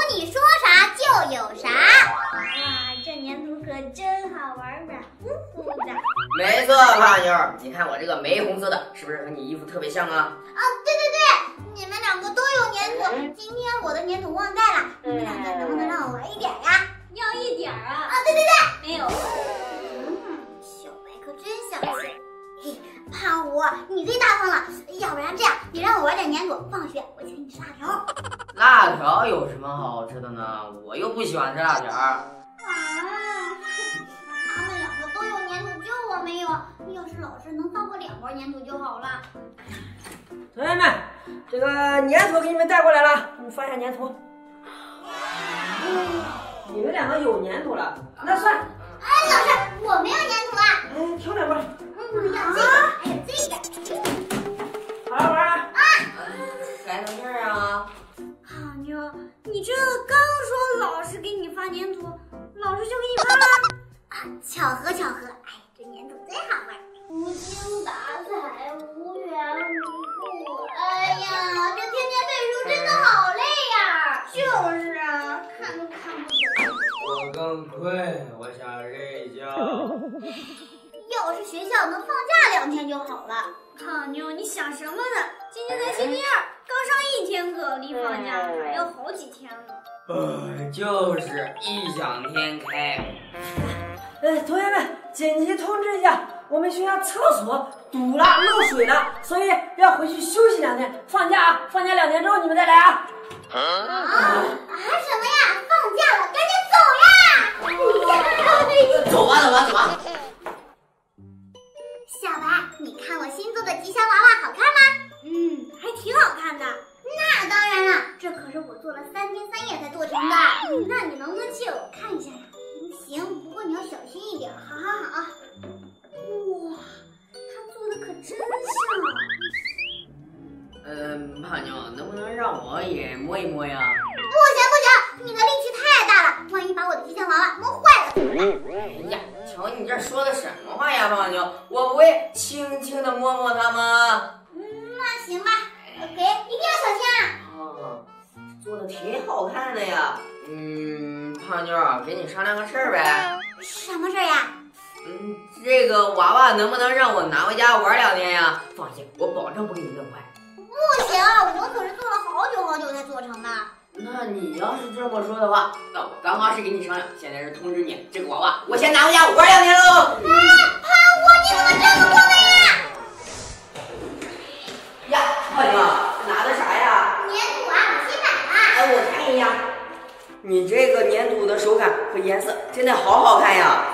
你说啥就有啥。 哇，这粘土可真好玩，软乎乎的。 没错，胖妞，你看我这个玫红色的，是不是和你衣服特别像啊？ 啊，对，你们两个都有粘土，今天我的粘土忘带了，你们两个能不能让我玩一点呀？ 要一点啊？ 啊，对， 没有。 小白可真相信。嘿，胖虎，你最大方了，要不然这样，你让我玩点粘土，放学我请你吃辣条。 辣条有什么好吃的呢？我又不喜欢吃辣条。 他们两个都有粘土，就我没有。要是老师能放我2包粘土就好了。 同学们，这个粘土给你们带过来了，你们放下粘土。你们两个有粘土了，那算。 哎，老师，我没有粘土啊。 哎，挑2包。 要这个，还有这个。 好了，玩啊。 还能这样啊？ 胖妞，你这刚说老师给你发粘土，老师就给你发了。 啊，巧合。哎，这粘土真好玩。 无精打采，无缘无故。 哎呀，这天天背书真的好累呀。 就是啊，看都看不懂。 我更困，我想睡觉。 要是学校能放假2天就好了。 胖妞，你想什么呢？今天才星期2，刚上1天课，离放假还有好几天呢。 就是异想天开。 同学们，紧急通知一下，我们学校厕所堵了，漏水了，所以要回去休息2天。放假啊，放假2天之后你们再来啊。 什么呀？放假了，赶紧走呀！ 走吧。 小白，你看我新做的吉祥娃娃好看吗？ 还挺好看的。 那当然了，这可是我做了3天3夜才做成的。 那你能不能借我看一下呀？ 行，不过你要小心一点。好。 哇，他做的可真像。 胖妞，能不能让我也摸一摸呀？ 不行，你的力气太大了，万一把我的吉祥娃娃摸坏了怎么办？ 哎呀，瞧你这说的什么话呀，胖妞！我不会轻轻的摸摸它吗？ 那行吧，一定要小心啊！ 做的挺好看的呀。胖妞，给你商量个事儿呗。 什么事儿呀？ 这个娃娃能不能让我拿回家玩2天呀？放心，我保证不给你弄坏。 不行，我可是做了好久才做成的。 那你要是这么说的话，那我刚刚是给你商量，现在是通知你，这个娃娃我先拿回家玩2天喽。 胖虎，你怎么这么过分呀？ 呀，胖妞，拿的啥呀？ 粘土啊，我新买的。 我看一下，你这个粘土的手感和颜色真的好好看呀。